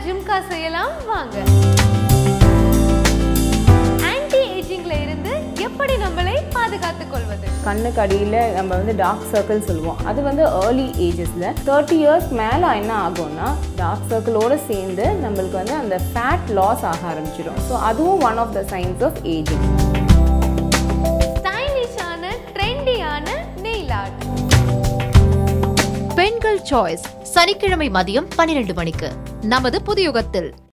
ஜிம்கா செய்யலாம் வாங்க. ஆன்டி ஏஜிங்ல இருந்து எப்படி நம்மளை பாதுகாத்துக் கொள்வது? கண்ணுக்கு அடியில் நம்ம வந்து டார்க் சர்க்கிள் சொல்லுவோம். அது வந்து ஏர்லி ஏஜஸில் 30 இயர்ஸ் மேலே என்ன ஆகும்னா டார்க் சர்க்கிளோடு சேர்ந்து நம்மளுக்கு வந்து அந்த ஃபேட் லாஸ் ஆக ஆரம்பிச்சிடும். ஸோ அதுவும் one of the signs of ageing. ஸ்டைலிஷான ட்ரெண்டியான நெயில் ஆர்ட். பெண்கள் சாய்ஸ் சனிக்கிழமை மதியம் 12 மணிக்கு நமது புதியுகத்தில்.